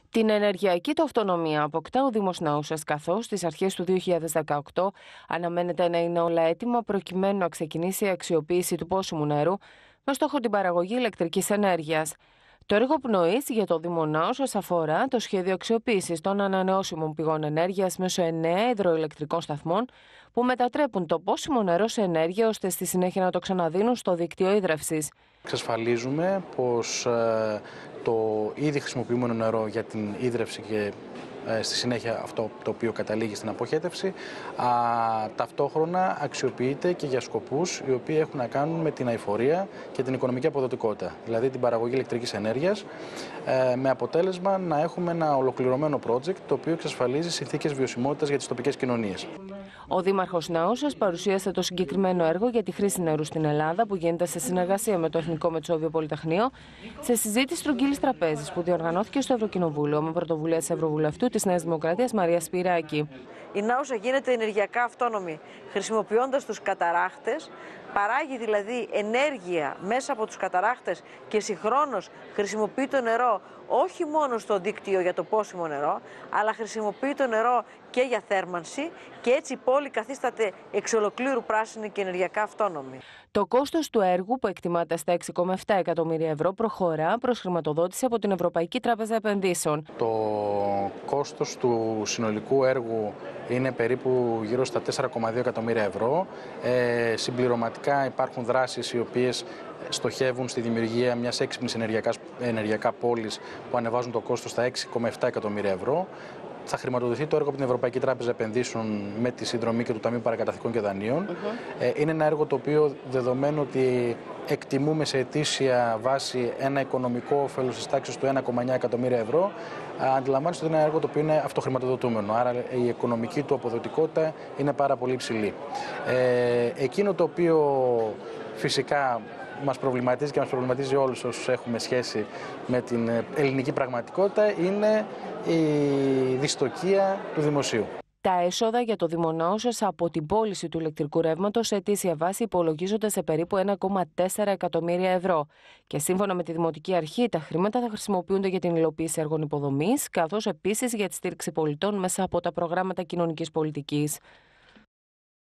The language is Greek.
Την ενεργειακή του αυτονομία αποκτά ο Δήμος Ναούσας, καθώς στις αρχές του 2018 αναμένεται να είναι όλα έτοιμα προκειμένου να ξεκινήσει η αξιοποίηση του πόσιμου νερού με στόχο την παραγωγή ηλεκτρικής ενέργειας. Το έργο πνοής για το Δήμο Ναούσας αφορά το σχέδιο αξιοποίησης των ανανεώσιμων πηγών ενέργειας μέσω 9 υδροηλεκτρικών σταθμών που μετατρέπουν το πόσιμο νερό σε ενέργεια ώστε στη συνέχεια να το ξαναδίνουν στο δίκτυο ίδρευσης. Εξασφαλίζουμε πως το ήδη χρησιμοποιούμενο νερό για την ίδρυυση και στη συνέχεια αυτό το οποίο καταλήγει στην αποχέτευση, ταυτόχρονα αξιοποιείται και για σκοπούς οι οποίοι έχουν να κάνουν με την αειφορία και την οικονομική αποδοτικότητα, δηλαδή την παραγωγή ηλεκτρικής ενέργειας, με αποτέλεσμα να έχουμε ένα ολοκληρωμένο project το οποίο εξασφαλίζει συνθήκες βιωσιμότητας για τις τοπικές κοινωνίες. Ο Δήμαρχος Ναούσας παρουσίασε το συγκεκριμένο έργο για τη χρήση νερού στην Ελλάδα που γίνεται σε συνεργασία με το Εθνικό Μετσόβιο Πολυτεχνείο σε συζήτηση στρογγύλης τραπέζης που διοργανώθηκε στο Ευρωκοινοβούλιο με πρωτοβουλία της Ευρωβουλευτού της Νέας Δημοκρατίας Μαρίας Σπυράκη. Η Νάουσα γίνεται ενεργειακά αυτόνομη χρησιμοποιώντας τους καταράχτες, παράγει δηλαδή ενέργεια μέσα από τους καταράχτες και συγχρόνως χρησιμοποιεί το νερό όχι μόνο στο δίκτυο για το πόσιμο νερό, αλλά χρησιμοποιεί το νερό και για θέρμανση και έτσι η πόλη καθίσταται εξ ολοκλήρου πράσινη και ενεργειακά αυτόνομη. Το κόστος του έργου, που εκτιμάται στα 6,7 εκατομμύρια ευρώ, προχωρά προς χρηματοδότηση από την Ευρωπαϊκή Τράπεζα Επενδύσεων. Το κόστος του συνολικού έργου είναι περίπου γύρω στα 4,2 εκατομμύρια ευρώ. Συμπληρωματικά υπάρχουν δράσεις οι οποίες στοχεύουν στη δημιουργία μιας έξυπνης ενεργειακά πόλης που ανεβάζουν το κόστος στα 6,7 εκατομμύρια ευρώ. Θα χρηματοδοτηθεί το έργο από την Ευρωπαϊκή Τράπεζα Επενδύσεων με τη συνδρομή και του Ταμείου Παρακαταθήκων και Δανείων. Είναι ένα έργο το οποίο, δεδομένου ότι εκτιμούμε σε ετήσια βάση ένα οικονομικό όφελος της τάξης του 1,9 εκατομμύρια ευρώ, αντιλαμβάνεστε ότι είναι ένα έργο το οποίο είναι αυτοχρηματοδοτούμενο. Άρα η οικονομική του αποδοτικότητα είναι πάρα πολύ υψηλή. Εκείνο το οποίο φυσικά μας προβληματίζει και μας προβληματίζει όλους όσους έχουμε σχέση με την ελληνική πραγματικότητα είναι η δυστοκία του δημοσίου. Τα έσοδα για το Δήμο Ναούσας από την πώληση του ηλεκτρικού ρεύματος σε ετήσια βάση υπολογίζονται σε περίπου 1,4 εκατομμύρια ευρώ. Και σύμφωνα με τη Δημοτική Αρχή, τα χρήματα θα χρησιμοποιούνται για την υλοποίηση έργων υποδομής, καθώς επίσης για τη στήριξη πολιτών μέσα από τα προγράμματα κοινωνικής πολιτικής.